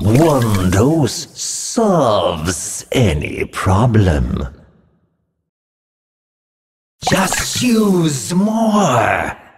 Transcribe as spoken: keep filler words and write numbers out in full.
one dose solves any problem. Just use more.